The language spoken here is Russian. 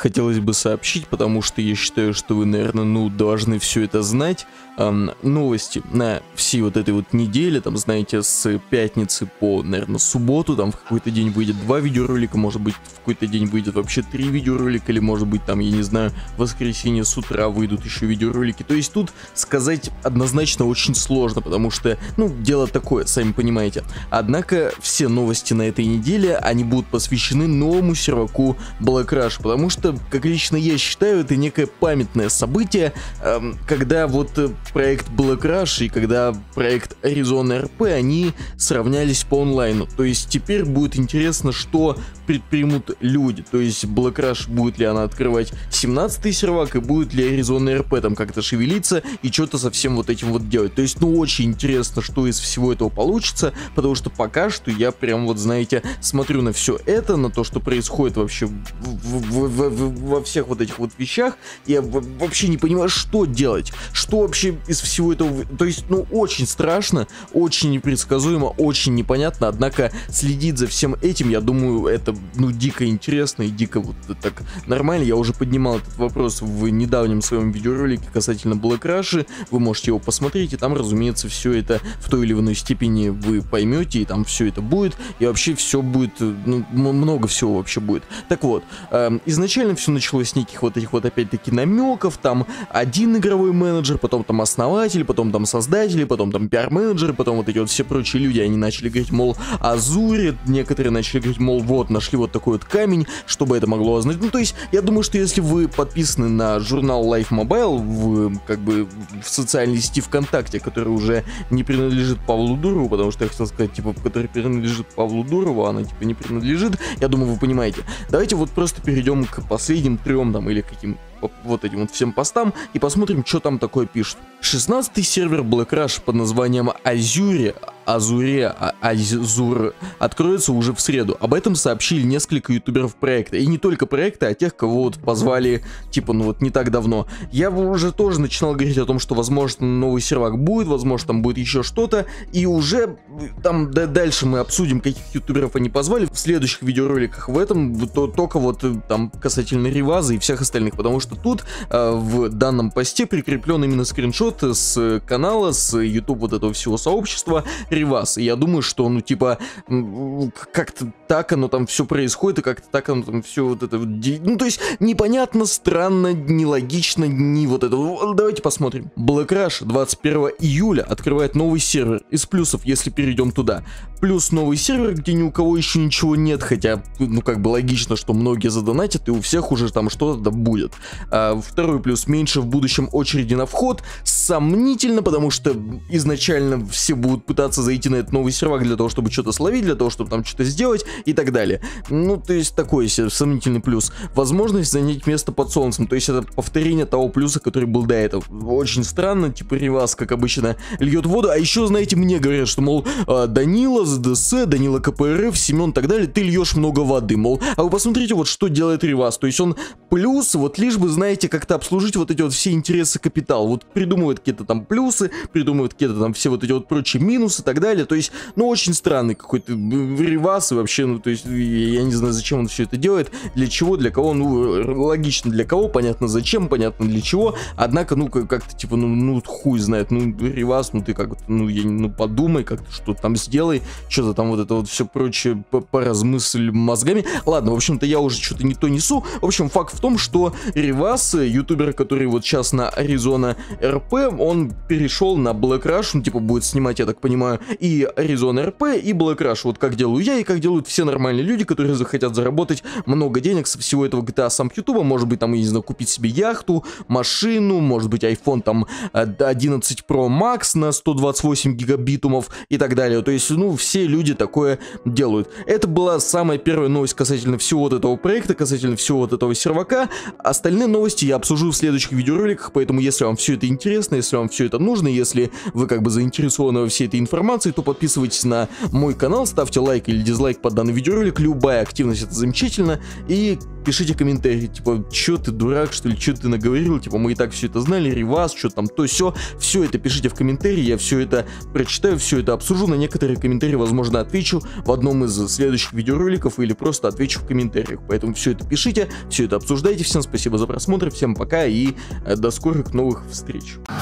хотелось бы сообщить, потому что я считаю, что вы, наверное, ну, должны все это знать. Новости на всей вот этой вот неделе, там, знаете, с пятницы по, наверное, субботу, там в какой-то день выйдет 2 видеоролика, может быть, в какой-то день выйдет вообще 3 видеоролика, или, может быть, там, я не знаю, в воскресенье с утра выйдут еще видеоролики. То есть тут сказать однозначно очень сложно, потому что, ну, дело такое, сами понимаете. Однако все новости на этой неделе, они будут посвящены новому серваку Black Rush, потому что, как лично я считаю, это некое памятное событие, когда вот проект Black Rush и когда проект Arizona RP, они сравнялись по онлайну. То есть теперь будет интересно, что предпримут люди. То есть Black Rush, будет ли она открывать 17-й сервак, и будет ли Arizona RP там как-то шевелиться и что-то со всем вот этим вот делать. То есть, ну, очень интересно, что из всего этого получится, потому что пока что я прям вот, знаете, смотрю на все это, на то, что происходит вообще во всех вот этих вот вещах, я вообще не понимаю, что делать, что вообще из всего этого, то есть, ну, очень страшно, очень непредсказуемо, очень непонятно, однако следить за всем этим, я думаю, это, ну, дико интересно и дико вот так нормально. Я уже поднимал этот вопрос в недавнем своем видеоролике касательно Black Rush, вы можете его посмотреть, и там, разумеется, все это в той или иной степени вы поймете, и там все это будет, и вообще все будет, ну, много всего вообще будет. Так вот, изначально все началось с неких вот этих вот опять-таки намеков, там один игровой менеджер, потом там основатель, потом там создатели, потом там пиар-менеджеры, потом вот эти вот все прочие люди, они начали говорить, мол, Азуре, некоторые начали говорить, мол, вот, нашли вот такой вот камень, чтобы это могло означать. Ну, то есть, я думаю, что если вы подписаны на журнал Life Mobile, как бы в социальной сети ВКонтакте, который уже не принадлежит Павлу Дурову, потому что я хотел сказать, типа, который принадлежит Павлу Дурову, она, типа, не принадлежит, я думаю, вы понимаете. Давайте вот просто перейдем к последним 3 там, или каким вот этим вот всем постам и посмотрим, что там такое пишут. 16-й сервер Black Rush под названием Azure откроется уже в среду. Об этом сообщили несколько ютуберов проекта. И не только проекта, а тех, кого вот позвали, типа, ну вот не так давно. Я уже тоже начинал говорить о том, что, возможно, новый сервак будет, возможно, там будет еще что-то. И уже там дальше мы обсудим, каких ютуберов они позвали в следующих видеороликах. В этом только вот там касательно Реваза и всех остальных. Потому что тут в данном посте прикреплен именно скриншот с канала, с YouTube вот этого всего сообщества Реваз. И я думаю, что, ну, типа, как-то так оно там все происходит, и как-то так оно там все вот это... Ну, то есть, непонятно, странно, нелогично, не вот это... Давайте посмотрим. Black Rush 21 июля открывает новый сервер. Из плюсов, если перейдем туда. Плюс новый сервер, где ни у кого еще ничего нет, хотя, ну, как бы логично, что многие задонатят, и у всех уже там что-то будет. Второй плюс: меньше в будущем очереди на вход. Сомнительно, потому что изначально все будут пытаться зайти на этот новый сервак для того, чтобы что-то словить, для того, чтобы там что-то сделать и так далее. Ну, то есть такой себе сомнительный плюс. Возможность занять место под солнцем, то есть это повторение того плюса, который был до этого. Очень странно, типа Реваз, как обычно, льет воду. А еще, знаете, мне говорят, что, мол, Данила ЗДС, Данила КПРФ, Семен и так далее, ты льешь много воды, мол. А вы посмотрите, вот что делает Реваз. То есть он плюс, вот лишь бы, знаете, как-то обслужить вот эти вот все интересы капитала. Вот придумывает какие-то там плюсы, придумывает какие-то там все вот эти вот прочие минусы и так далее. То есть, ну, очень странный какой-то Реваз и вообще, ну, то есть, я не знаю, зачем он все это делает, для чего, для кого, ну, логично для кого, понятно зачем, понятно для чего, однако, ну, как-то, типа, ну, хуй знает, ну, Реваз, ну, ты как-то, ну, подумай, как-то что-то там сделай, что-то там вот это вот все прочее поразмысль мозгами. Ладно, в общем-то, я уже что-то не то несу. В общем, факт в том, что Реваз, ютубер, который вот сейчас на Arizona RP, он перешел на Black Rush, ну, типа, будет снимать, я так понимаю, и Arizona RP, и Black Rush, вот как делаю я, и как делают все нормальные люди, которые захотят заработать много денег со всего этого GTA сам YouTube, может быть, там, я не знаю, купить себе яхту, машину, может быть, iPhone, там, 11 Pro Max на 128 гигабитумов и так далее. То есть, ну, все люди такое делают. Это была самая первая новость касательно всего вот этого проекта, касательно всего вот этого сервака. Остальные новости я обсужу в следующих видеороликах, поэтому, если вам все это интересно, если вам все это нужно, если вы как бы заинтересованы во всей этой информации, то подписывайтесь на мой канал, ставьте лайк или дизлайк под данный видеоролик, любая активность — это замечательно, и пишите комментарии, типа, чё ты дурак, что ли, чё ты наговорил, типа, мы и так все это знали, ревас, что там, то все это пишите в комментарии, я все это прочитаю, все это обсужу, на некоторые комментарии, возможно, отвечу в одном из следующих видеороликов или просто отвечу в комментариях, поэтому все это пишите, все это обсуждайте, всем спасибо за просмотр, всем пока и до скорых новых встреч.